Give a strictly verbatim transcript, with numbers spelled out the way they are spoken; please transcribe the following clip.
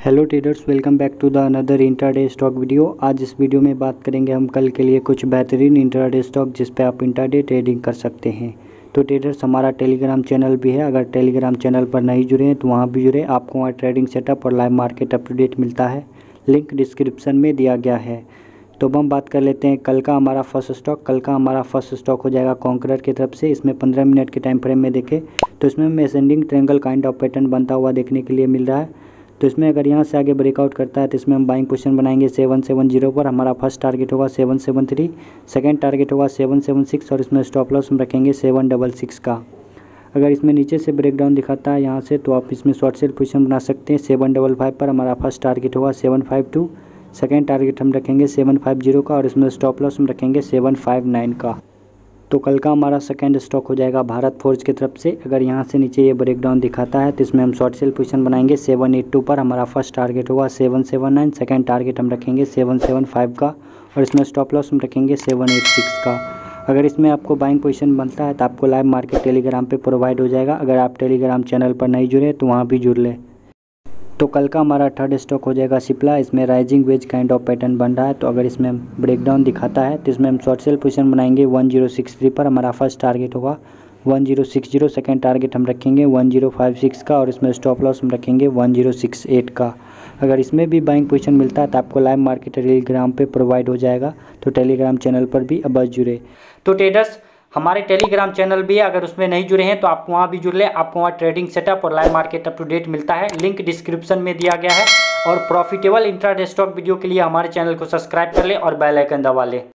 Hello traders, welcome back to the another intraday stock video. आज इस video में बात करेंगे हम कल के लिए कुछ बेहतरीन इंट्राडे स्टॉक जिस पे आप इंट्राडे ट्रेडिंग कर सकते हैं। तो ट्रेडर्स, हमारा टेलीग्राम चैनल भी है, अगर टेलीग्राम चैनल पर नहीं जुड़े हैं तो वहाँ भी जुड़े। आपको वहाँ ट्रेडिंग सेटअप और live market up to date मिलता है, लिंक डिस्क्रिप्शन में दिया गया है। तो अब हम बात कर लेते हैं कल का हमारा फर्स्ट स्टॉक। कल का हमारा फर्स्ट स्टॉक हो जाएगा कॉन्करर की तरफ से। इसमें पंद्रह मिनट के टाइम फ्रेम में देखें तो इसमें हमें ascending triangle kind of pattern बनता हुआ देखने के लिए मिल रहा है। तो इसमें अगर यहाँ से आगे ब्रेकआउट करता है तो इसमें हम बाइंग पोजीशन बनाएंगे सेवन सेवन जीरो पर। हमारा फर्स्ट टारगेट होगा seven seven three, second target होगा सेवन सेवन सिक्स और इसमें स्टॉप लॉस हम रखेंगे सेवन डबल सिक्स का। अगर इसमें नीचे से ब्रेकडाउन दिखाता है यहाँ से तो आप इसमें शॉर्ट सेल पोजीशन बना सकते हैं सेवन डबल फाइव पर। हमारा फर्स्ट टारगेट होगा seven five two, second target हम रखेंगे सेवन फाइव जीरो का और इसमें स्टॉप लॉस हम रखेंगे सेवन फाइव नाइन का। तो कल का हमारा सेकंड स्टॉक हो जाएगा भारत फोर्ज की तरफ से। अगर यहाँ से नीचे ये ब्रेकडाउन दिखाता है तो इसमें हम शॉर्ट सेल पोजीशन बनाएंगे सेवन एट टू पर। हमारा फर्स्ट टारगेट होगा seven seven nine, second target हम रखेंगे सेवन सेवन फाइव का और इसमें स्टॉप लॉस हम रखेंगे सेवन एट सिक्स का। अगर इसमें आपको बाइंग पोजीशन बनता है तो आपको लाइव मार्केट टेलीग्राम पे प्रोवाइड हो जाएगा। अगर आप टेलीग्राम चैनल पर नहीं जुड़े तो वहाँ भी जुड़ लें। तो कल का हमारा थर्ड स्टॉक हो जाएगा सिप्ला। इसमें rising wedge kind of pattern बन रहा है। तो अगर इसमें ब्रेकडाउन दिखाता है तो इसमें हम शॉर्ट सेल पोजीशन बनाएंगे वन जीरो सिक्स थ्री पर। हमारा फर्स्ट टारगेट होगा one zero six zero, second target हम रखेंगे वन जीरो फाइव सिक्स का और इसमें स्टॉप लॉस हम रखेंगे वन जीरो सिक्स एट का। अगर इसमें भी बाइंग पोजीशन मिलता है तो आपको लाइव मार्केट टेलीग्राम पे प्रोवाइड हो जाएगा। तो टेलीग्राम चैनल पर भी अब जुड़े। तो ट्रेडर्स, हमारे टेलीग्राम चैनल भी है, अगर उसमें नहीं जुड़े हैं तो आप वहाँ भी जुड़ लें। आपको वहाँ ट्रेडिंग सेटअप और live market up to date मिलता है, लिंक डिस्क्रिप्शन में दिया गया है। और प्रॉफिटेबल इंट्राडे स्टॉक वीडियो के लिए हमारे चैनल को सब्सक्राइब कर लें और बेल आइकन दबा लें।